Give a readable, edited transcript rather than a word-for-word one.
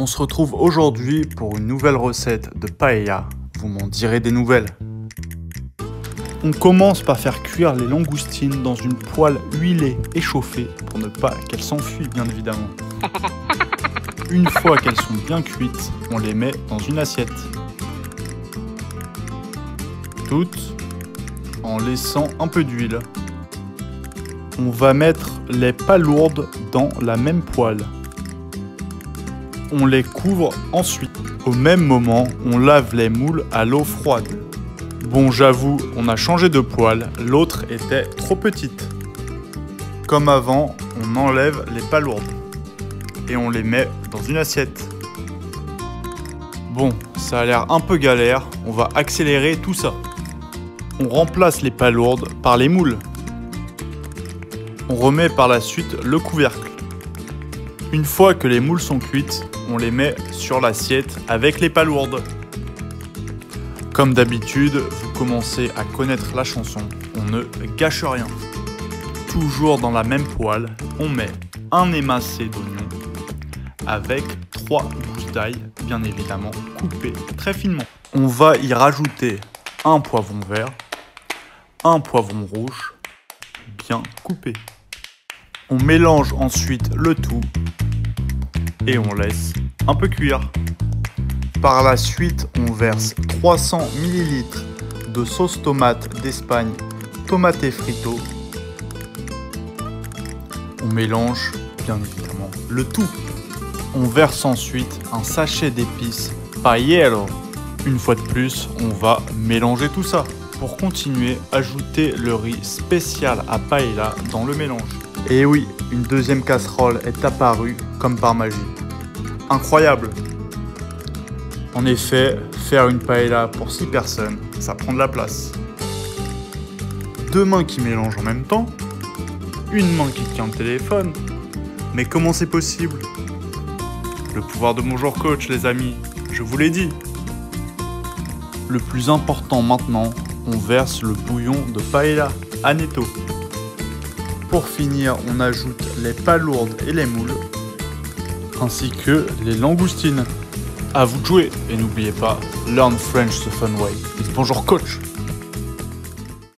On se retrouve aujourd'hui pour une nouvelle recette de paella. Vous m'en direz des nouvelles. On commence par faire cuire les langoustines dans une poêle huilée et chauffée pour ne pas qu'elles s'enfuient bien évidemment. Une fois qu'elles sont bien cuites, on les met dans une assiette. Toutes en laissant un peu d'huile. On va mettre les palourdes dans la même poêle. On les couvre ensuite. Au même moment, on lave les moules à l'eau froide. Bon, j'avoue, on a changé de poêle, l'autre était trop petite. Comme avant, on enlève les palourdes et on les met dans une assiette. Bon, ça a l'air un peu galère, on va accélérer tout ça. On remplace les palourdes par les moules. On remet par la suite le couvercle. Une fois que les moules sont cuites, on les met sur l'assiette avec les palourdes. Comme d'habitude, vous commencez à connaître la chanson, on ne gâche rien. Toujours dans la même poêle, on met un émincé d'oignon avec 3 gousses d'ail, bien évidemment coupées très finement. On va y rajouter un poivron vert, un poivron rouge, bien coupé. On mélange ensuite le tout et on laisse un peu cuire. Par la suite, on verse 300 ml de sauce tomate d'Espagne, tomate frito. On mélange bien évidemment le tout. On verse ensuite un sachet d'épices paellero. Une fois de plus, on va mélanger tout ça. Pour continuer, ajoutez le riz spécial à paella dans le mélange. Et oui, une deuxième casserole est apparue comme par magie. Incroyable! En effet, faire une paella pour 6 personnes, ça prend de la place. 2 mains qui mélangent en même temps, une main qui tient le téléphone. Mais comment c'est possible? Le pouvoir de Bonjour Coach, les amis, je vous l'ai dit. Le plus important maintenant, on verse le bouillon de paella à netto. Pour finir, on ajoute les palourdes et les moules, ainsi que les langoustines. À vous de jouer et n'oubliez pas, learn French the fun way. It's Bonjour Coach.